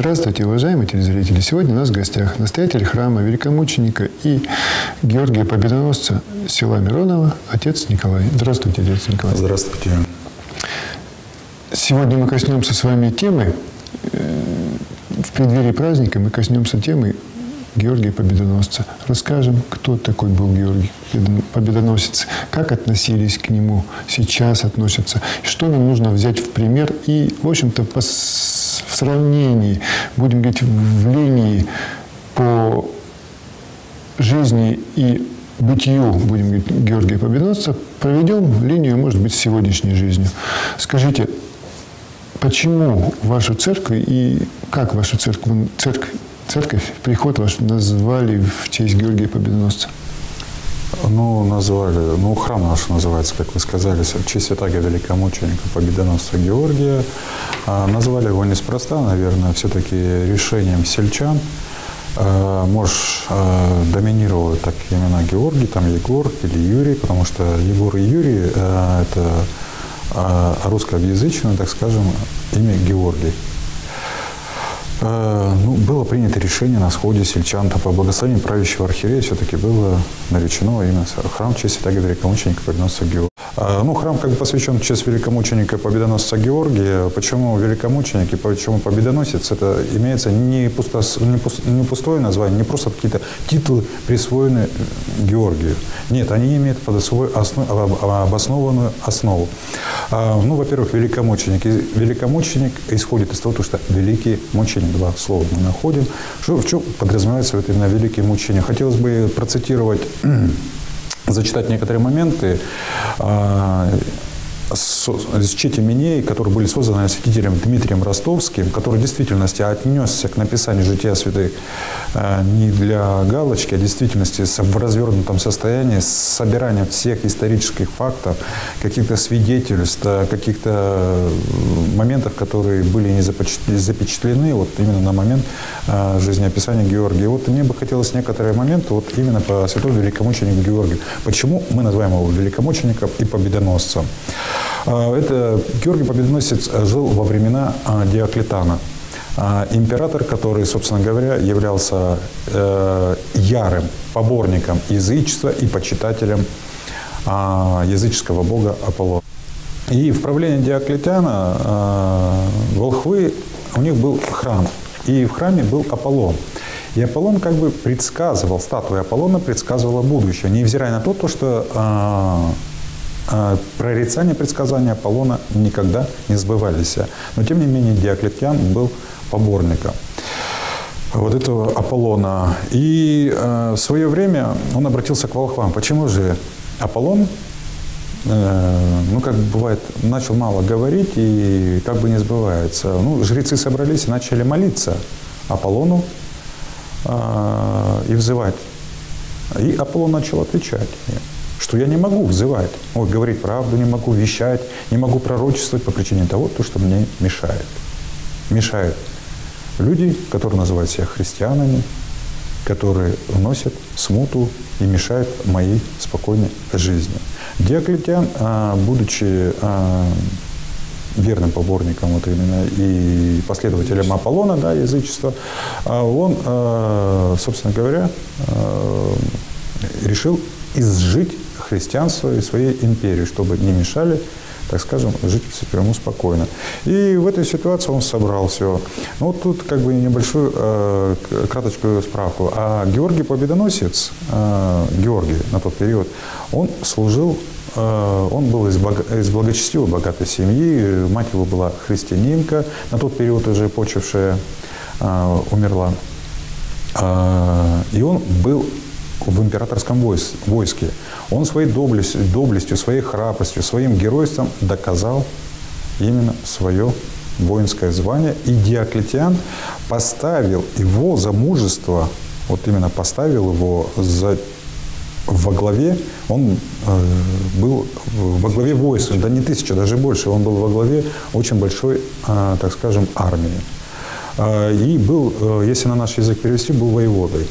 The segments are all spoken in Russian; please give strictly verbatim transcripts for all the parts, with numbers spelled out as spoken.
Здравствуйте, уважаемые телезрители! Сегодня у нас в гостях настоятель храма великомученика и Георгия Победоносца села Миронова, отец Николай. Здравствуйте, отец Николай. Здравствуйте. Сегодня мы коснемся с вами темы, в преддверии праздника мы коснемся темы Георгия Победоносца. Расскажем, кто такой был Георгий Победоносец, как относились к нему, сейчас относятся, что нам нужно взять в пример и, в общем-то, по, в сравнении, будем говорить, в линии по жизни и бытию, будем говорить, Георгия Победоносца, проведем линию, может быть, с сегодняшней жизнью. Скажите, почему вашу церковь и как вашу церковь, церковь Церковь, приход ваш назвали в честь Георгия Победоносца? Ну, назвали, ну, храм наш называется, как вы сказали, в честь святаго великомученика Победоносца Георгия. А, назвали его неспроста, наверное, все-таки решением сельчан. А, может, а, доминировали так имена Георгий, там Егор или Юрий, потому что Егор и Юрий а, это а, русскоязычное, так скажем, имя Георгий. Ну, было принято решение на сходе сельчан по благословению правящего архиерея все-таки было наречено именно храм в честь святаго великомученика Победоносца Георгия. Ну, храм как бы посвящен в честь великомученика Победоносца Георгия. Почему великомученик и почему победоносец? Это имеется не, пусто, не, пусто, не пустое название, не просто какие-то титулы, присвоенные Георгию. Нет, они имеют под собой основ, обоснованную основу. Ну, во-первых, великомученик. Великомученик исходит из того, что великий мученик. Два слова мы находим. Что, в чем подразумевается вот именно великие мучения? Хотелось бы процитировать, зачитать некоторые моменты из чети Минеи, которые были созданы святителем Дмитрием Ростовским, который в действительности отнесся к написанию жития святых не для галочки, а в действительности в развернутом состоянии, с собиранием всех исторических фактов, каких-то свидетельств, каких-то моментов, которые были не запечатлены вот именно на момент жизнеописания Георгия. Вот мне бы хотелось некоторые моменты вот именно по святому великомученику Георгию. Почему мы называем его великомучеником и победоносцем? Это Георгий Победоносец жил во времена Диоклетана. Император, который, собственно говоря, являлся ярым поборником язычества и почитателем языческого бога Аполлона. И в правлении Диоклетиана волхвы, у них был храм, и в храме был Аполлон. И Аполлон как бы предсказывал, статуя Аполлона предсказывала будущее, невзирая на то, что прорицания, предсказания Аполлона никогда не сбывались. Но, тем не менее, Диоклетиан был поборником вот этого Аполлона. И э, в свое время он обратился к волхвам. Почему же Аполлон, э, ну, как бывает, начал мало говорить и как бы не сбывается. Ну, жрецы собрались и начали молиться Аполлону э, и взывать. И Аполлон начал отвечать, что я не могу взывать, вот, говорить правду, не могу вещать, не могу пророчествовать по причине того, что мне мешает. Мешают люди, которые называют себя христианами, которые вносят смуту и мешают моей спокойной жизни. Диоклетиан, будучи верным поборником вот именно и последователем Аполлона, да, язычества, он, собственно говоря, решил изжить христианство и своей империи, чтобы не мешали, так скажем, жить ему спокойно. И в этой ситуации он собрал все. Ну, вот тут как бы небольшую э, краточкую справку. А Георгий Победоносец, э, Георгий на тот период, он служил, э, он был из, бого, из благочестивой, богатой семьи, мать его была христианинка, на тот период уже почившая, э, умерла. Э, и он был в императорском войске. Он своей доблестью, доблестью, своей храбростью, своим геройством доказал именно свое воинское звание. И Диоклетиан поставил его за мужество, вот именно поставил его за, во главе, он э, был во главе войска, да не тысяча, даже больше, он был во главе очень большой, э, так скажем, армии. Э, и был, э, если на наш язык перевести, был воеводой.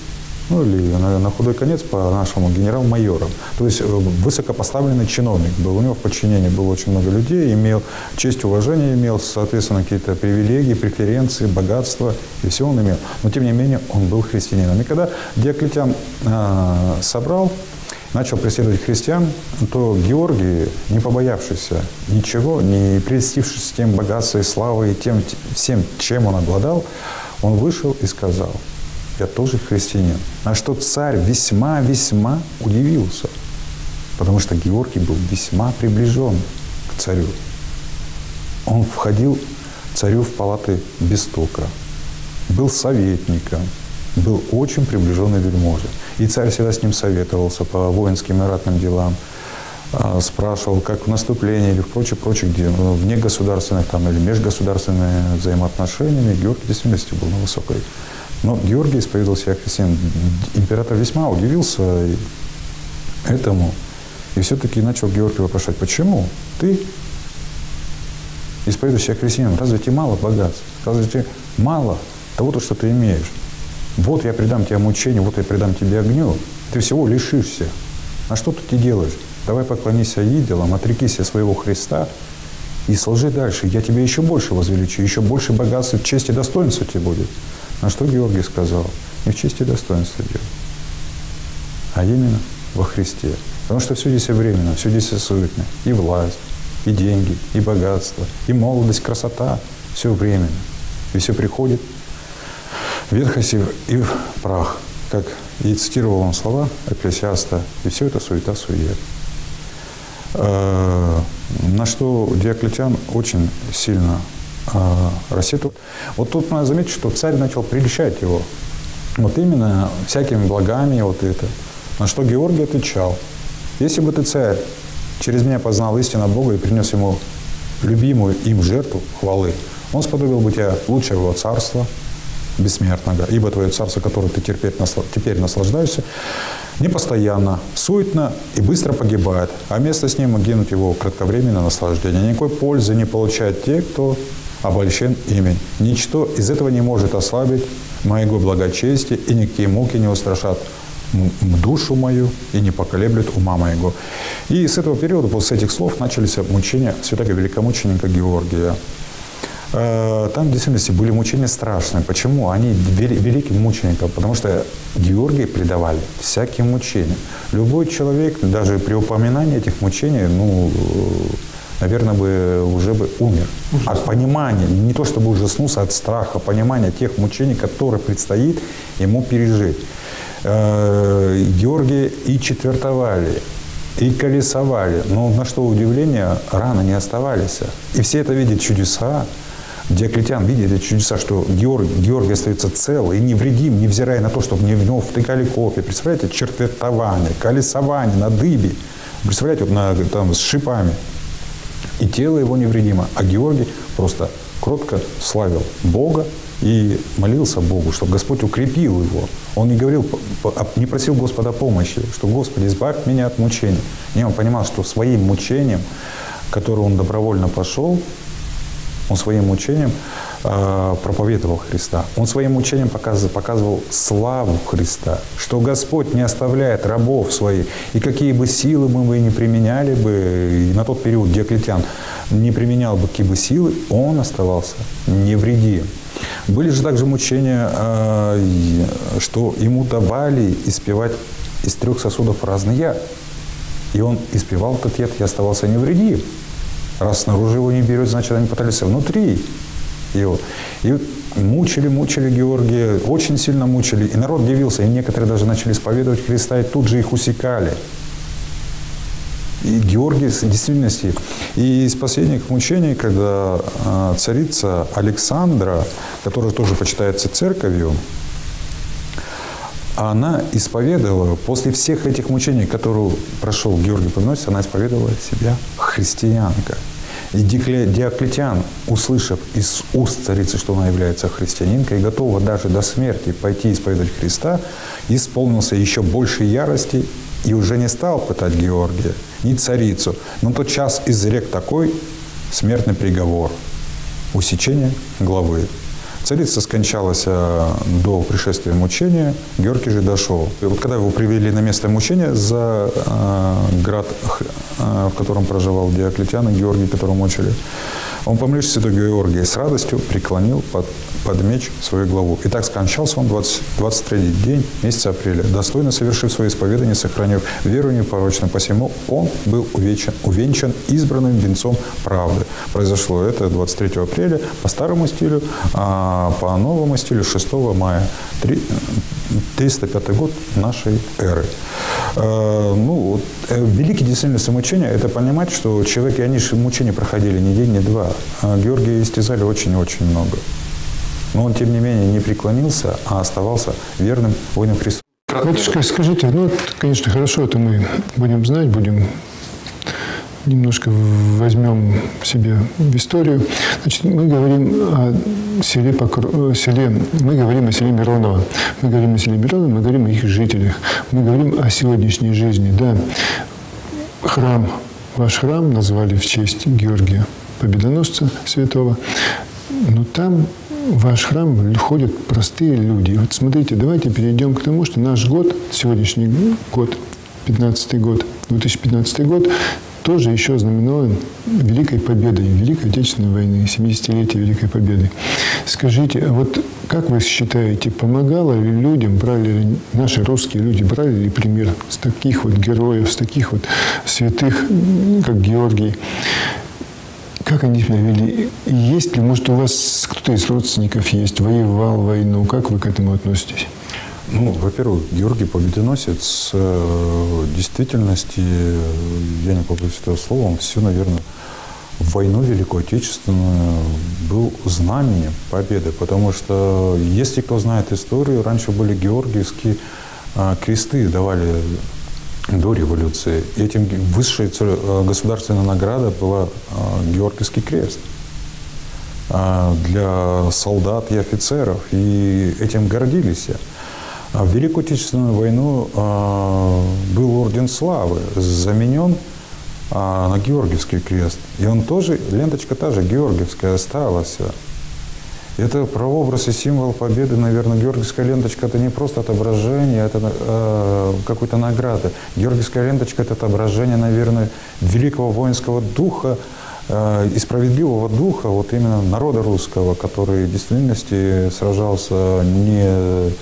ну или на, на худой конец по-нашему генерал-майором. То есть высокопоставленный чиновник был. У него в подчинении было очень много людей, имел честь, уважение имел, соответственно, какие-то привилегии, преференции, богатства, и все он имел. Но, тем не менее, он был христианином. И когда Диоклетиан э, собрал, начал преследовать христиан, то Георгий, не побоявшийся ничего, не прельстившись тем богатством и славой, и тем, всем, чем он обладал, он вышел и сказал: «Я тоже христианин». На что царь весьма-весьма удивился, потому что Георгий был весьма приближен к царю. Он входил царю в палаты без стука, был советником, был очень приближенный вельможа. И царь всегда с ним советовался по воинским и ратным делам, спрашивал, как в наступлении или в прочих, прочих делах, вне государственных там, или межгосударственных взаимоотношениями Георгий в действительности был на высокой. Но Георгий исповедовал себя христианином. Император весьма удивился этому и все-таки начал Георгия вопрошать: почему ты исповедуешь себя христианином? Разве тебе мало богатств? Разве тебе мало того, что ты имеешь? Вот я предам тебе мучению, вот я предам тебе огню. Ты всего лишишься. А что ты делаешь? Давай поклонися идолам, отрекись от своего Христа и служи дальше. Я тебя еще больше возвеличу, еще больше богатства, честь и достоинства тебе будет. На что Георгий сказал: не в чести и достоинстве дело, а именно во Христе. Потому что все здесь и временно, все здесь и суетно. И власть, и деньги, и богатство, и молодость, красота. Все временно. И все приходит в ветхость и в прах. Как и цитировал он слова Экклесиаста. И все это суета-сует. На что Диоклетиан очень сильно рассетовал. Вот тут надо заметить, что царь начал прельщать его. Вот именно всякими благами вот это. На что Георгий отвечал: если бы ты, царь, через меня познал истину Бога и принес ему любимую им жертву хвалы, он сподобил бы тебя лучшего царства бессмертного, ибо твое царство, которое ты терпеть, теперь наслаждаешься, непостоянно, суетно и быстро погибает, а вместо с ним гинут его кратковременное наслаждение. Никакой пользы не получают те, кто обольщен ими. Ничто из этого не может ослабить моего благочестия, и никакие муки не устрашат душу мою и не поколеблют ума моего. И с этого периода, после этих слов, начались мучения святого великомученика Георгия. Там в действительности были мучения страшные. Почему? Они великим мученикам, потому что Георгия предавали всяким мучениям. Любой человек, даже при упоминании этих мучений, ну, наверное, бы уже бы умер. От понимания, не то чтобы ужаснулся, от страха, понимания тех мучений, которые предстоит ему пережить. Георгия и четвертовали, и колесовали, но на что удивление, раны не оставались. И все это видят чудеса. Диоклетиан видит эти чудеса, что Георгий, Георгий остается цел и невредим, невзирая на то, что в него втыкали копья. Представляете, четвертование, колесование на дыбе. Представляете, вот на, там, с шипами. И тело его невредимо. А Георгий просто кротко славил Бога и молился Богу, чтобы Господь укрепил его. Он не говорил, не просил Господа помощи, что Господи, избавь меня от мучений. Не, он понимал, что своим мучением, которое он добровольно пошел, он своим мучением э, проповедовал Христа. Он своим мучением показывал, показывал славу Христа, что Господь не оставляет рабов своих. И какие бы силы мы бы не применяли бы, и на тот период Диоклетиан не применял бы какие бы силы, он оставался невредим. Были же также мучения, э, что ему давали испевать из трех сосудов разный яд. И он испевал этот яд и оставался невредим. Раз снаружи его не берет, значит, они пытались внутри его. И вот мучили, мучили Георгия, очень сильно мучили. И народ дивился, и некоторые даже начали исповедовать Христа, и тут же их усекали. И Георгий в действительности. И из последних мучений, когда э, царица Александра, которая тоже почитается церковью, она исповедовала, после всех этих мучений, которые прошел Георгий Победоносец, она исповедовала себя христианка. И Диоклетиан, услышав из уст царицы, что она является христианинкой, готова даже до смерти пойти исповедовать Христа, исполнился еще большей ярости и уже не стал пытать Георгия, ни царицу. Но тот час изрек такой смертный приговор – усечение головы. Царица скончалась до пришествия мучения, Георгий же дошел. И вот когда его привели на место мучения за э, град, э, в котором проживал Диоклетиан, и Георгий, которого мучили, он, помнишь, святой Георгий с радостью преклонил под, под меч свою главу. И так скончался он двадцать третий день месяца апреля, достойно совершив свое исповедание, сохранив веру непорочную. Посему он был увенчан, увенчан избранным венцом правды. Произошло это двадцать третьего апреля по старому стилю, а по новому стилю шестого мая, триста пятый год нашей эры. Ну, великие действительно мучения – это понимать, что человеки, они же мучения проходили не день, не два. А Георгия истязали очень-очень много. Но он, тем не менее, не преклонился, а оставался верным воином Христу. Батюшка, скажите, ну, конечно, хорошо, это мы будем знать, будем немножко возьмем себе в историю. Значит, мы говорим о селе, Покро... селе, мы говорим о селе Мироново. Мы говорим о селе Мироново, мы говорим о их жителях. Мы говорим о сегодняшней жизни. Да, храм, ваш храм назвали в честь Георгия Победоносца Святого. Но там в ваш храм ходят простые люди. Вот смотрите, давайте перейдем к тому, что наш год, сегодняшний год, пятнадцатый год, две тысячи пятнадцатый год, тоже еще знаменован Великой Победой, Великой Отечественной войны, семидесятилетие Великой Победы. Скажите, а вот как вы считаете, помогало ли людям, брали ли наши русские люди, брали ли пример с таких вот героев, с таких вот святых, как Георгий? Как они себя вели? И есть ли, может, у вас кто-то из родственников есть, воевал войну? Как вы к этому относитесь? Ну, во-первых, Георгий Победоносец в действительности, я не побоюсь этого слова, он всю, наверное, войну Великую Отечественную был знаменем победы, потому что, если кто знает историю, раньше были георгиевские кресты, давали до революции. И этим высшей государственной наградой была Георгиевский крест для солдат и офицеров, и этим гордились. А в Великую Отечественную войну э, был орден славы, заменен э, на Георгиевский крест. И он тоже, ленточка та же, Георгиевская, осталась. Это прообраз и символ победы, наверное, Георгиевская ленточка – это не просто отображение, это э, какой-то награды. Георгиевская ленточка – это отображение, наверное, великого воинского духа э, и справедливого духа, вот именно народа русского, который в действительности сражался не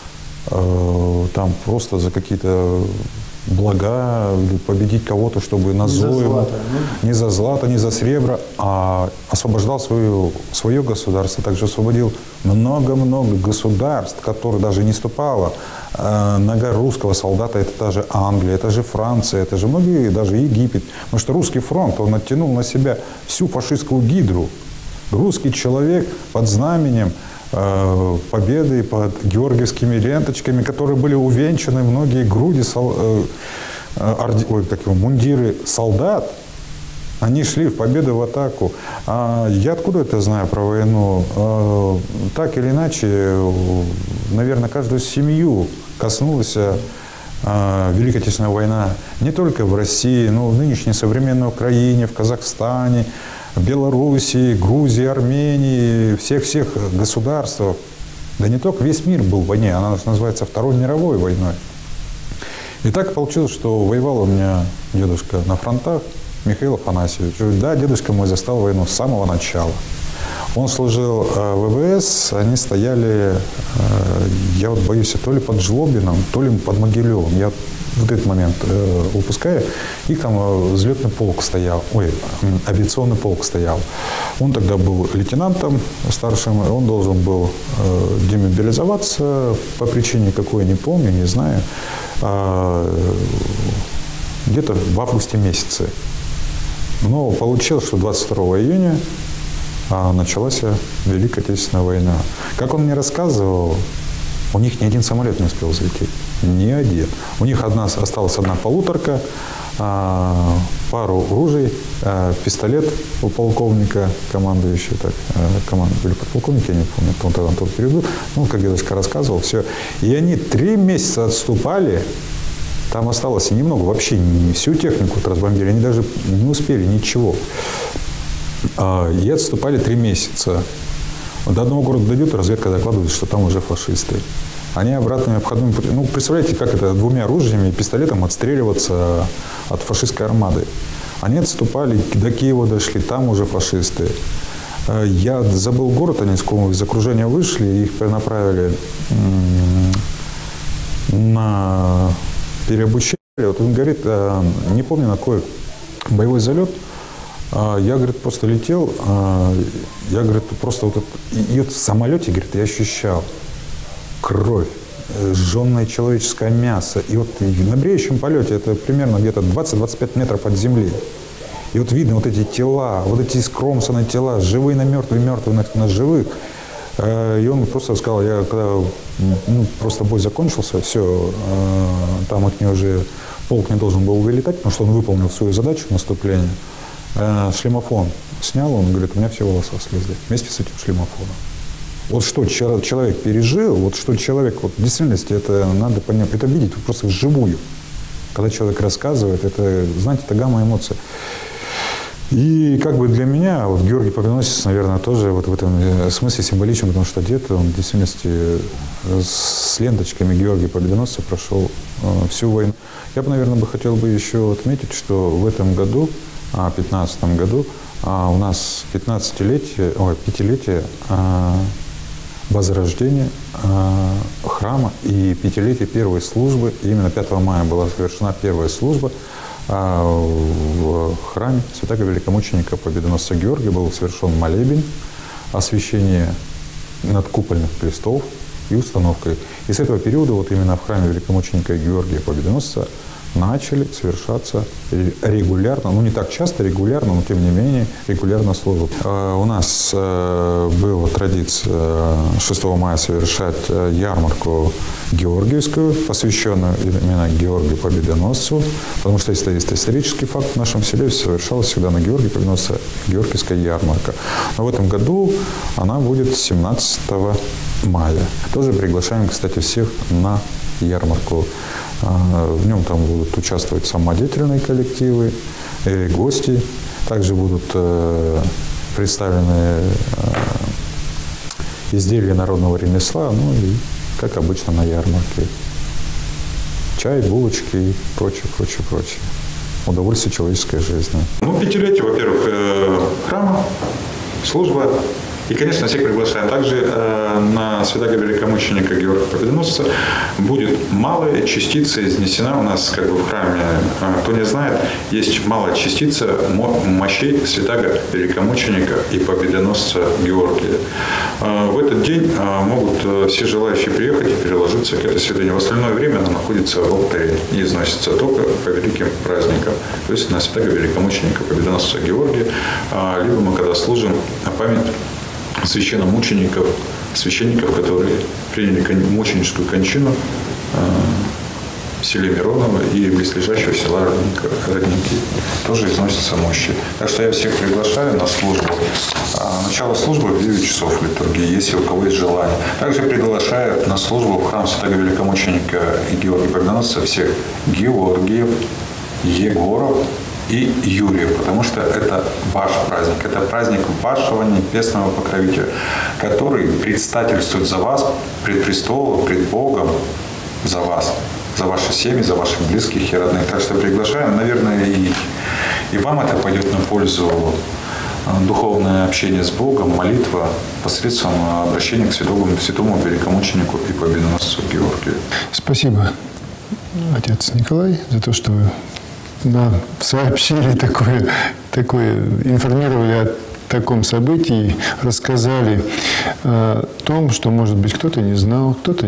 там просто за какие-то блага, победить кого-то, чтобы на зло, не за злато, не за серебро, а освобождал свое, свое государство, также освободил много-много государств, которые даже не ступала нога русского солдата, это та же Англия, это же Франция, это же многие, даже Египет. Потому что русский фронт, он оттянул на себя всю фашистскую гидру. Русский человек под знаменем победы под георгиевскими ленточками, которые были увенчаны многие груди, сол, э, орди, ой, такие, мундиры солдат, они шли в победу, в атаку. А я откуда это знаю про войну? А, так или иначе, наверное, каждую семью коснулась а, Великая Отечественная война не только в России, но и в нынешней современной Украине, в Казахстане, в Белоруссии, Грузии, Армении, всех-всех государствах. Да не только весь мир был в войне, она называется Второй мировой войной. И так получилось, что воевал у меня дедушка на фронтах, Михаил Афанасьевич. Да, дедушка мой застал войну с самого начала. Он служил в ВВС, они стояли, я вот боюсь, то ли под Жлобином, то ли под Могилевым. Я вот этот момент э, упускаю. И там э, взлетный полк стоял, ой, авиационный полк стоял. Он тогда был лейтенантом старшим, он должен был э, демобилизоваться по причине какой, не помню, не знаю, э, где-то в августе месяце. Но получилось, что двадцать второго июня э, началась Великая Отечественная война. Как он мне рассказывал, у них ни один самолет не успел взлететь. Ни один. У них одна, осталась одна полуторка, а, пару ружей, а, пистолет у полковника, командующего, так, а, команда были подполковники, я не помню, он тогда тот период, ну, как дедушка рассказывал, все. И они три месяца отступали, там осталось немного, вообще не всю технику разбомбили, они даже не успели ничего. А, и отступали три месяца. До одного города дойдет, разведка докладывает, что там уже фашисты. Они обратными обходными путями. Ну, представляете, как это двумя ружьями и пистолетом отстреливаться от фашистской армады. Они отступали, до Киева дошли, там уже фашисты. Я забыл город, они из окружения вышли, их перенаправили на переобучение. Вот он говорит, не помню на какой боевой залет, я, говорит, просто летел, я, говорит, просто вот, и вот в самолете, говорит, я ощущал кровь, сжженное человеческое мясо. И вот на бреющем полете, это примерно где-то двадцать-двадцать пять метров от земли. И вот видно вот эти тела, вот эти скромсанные тела, живые на мертвые, мертвые на, на живых. И он просто сказал, я когда ну, просто бой закончился, все, там от него уже полк не должен был вылетать, потому что он выполнил свою задачу наступления. Шлемофон снял, он говорит, у меня все волосы слезли вместе с этим шлемофоном. Вот что человек пережил, вот что человек, вот в действительности это надо понять, это видеть просто вживую. Когда человек рассказывает, это, знаете, это гамма эмоций. И как бы для меня, вот Георгий Победоносец, наверное, тоже вот в этом смысле символичен, потому что дед, он в действительности с ленточками Георгия Победоносца прошел э, всю войну. Я бы, наверное, бы хотел бы еще отметить, что в этом году, в пятнадцатом году, а у нас пятнадцатилетие, ой, пятилетие а, возрождения а, храма и пятилетие первой службы. И именно пятого мая была совершена первая служба а, в храме святаго великомученика Победоносца Георгия. Был совершен молебен, освящение надкупольных крестов и установкой. И с этого периода вот именно в храме великомученика Георгия Победоносца начали совершаться регулярно, ну не так часто, регулярно, но тем не менее регулярно службы. У нас была традиция шестого мая совершать ярмарку георгиевскую, посвященную именно Георгию Победоносцу, потому что это исторический факт. В нашем селе совершалась всегда на Георгия Победоносца георгиевская ярмарка. Но в этом году она будет семнадцатого мая. Тоже приглашаем, кстати, всех на ярмарку. В нем там будут участвовать самодеятельные коллективы, и гости. Также будут представлены изделия народного ремесла, ну и, как обычно, на ярмарке. Чай, булочки и прочее, прочее, прочее. Удовольствие человеческой жизни. Ну, пятилетие, во-первых, храма, служба. И, конечно, всех приглашаем. Также э, на святаго великомученика Георгия Победоносца будет малая частица изнесена у нас как бы в храме. Э, кто не знает, есть малая частица мощей святаго великомученика и Победоносца Георгия. Э, в этот день э, могут все желающие приехать и переложиться к этой святыне. В остальное время она находится в алтаре и износится только по великим праздникам. То есть на святаго великомученика Победоносца Георгия. Э, либо мы когда служим на память священномучеников, священников, которые приняли мученическую кончину в селе Мироново и близлежащего села Родники. Тоже износятся мощи. Так что я всех приглашаю на службу. Начало службы в девять часов литургии, если у кого есть желание. Также приглашаю на службу в храм святаго великомученика Георгия Победоносца всех Георгиев, Егоров и Юрия, потому что это ваш праздник, это праздник вашего небесного покровителя, который предстательствует за вас пред престолом, пред Богом, за вас, за ваши семьи, за ваших близких и родных. Так что приглашаем, наверное, и, и вам это пойдет на пользу. Духовное общение с Богом, молитва посредством обращения к святому, святому великомученику и победоносцу Георгию. Спасибо, отец Николай, за то, что вы нам сообщили такое, такое, информировали о таком событии, рассказали о том, что, может быть, кто-то не знал, кто-то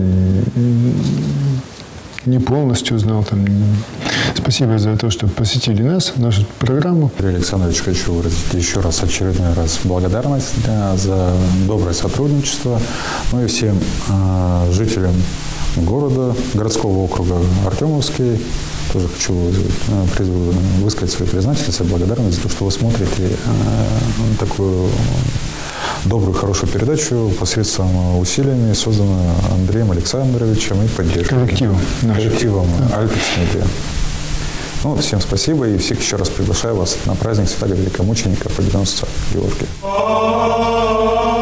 не полностью знал. Там. Спасибо за то, что посетили нас, нашу программу. Юрий Александрович, хочу выразить еще раз, очередной раз благодарность да, за доброе сотрудничество. Ну и всем э, жителям города, городского округа Артемовский. Тоже хочу высказать свою признательность и благодарность за то, что вы смотрите э, такую добрую, хорошую передачу посредством усилиями, созданную Андреем Александровичем и поддержкой. Коллективом. Коллективом Альпекс Медиа. Ну, всем спасибо и всех еще раз приглашаю вас на праздник святаго великомученика Победоносца Георгия.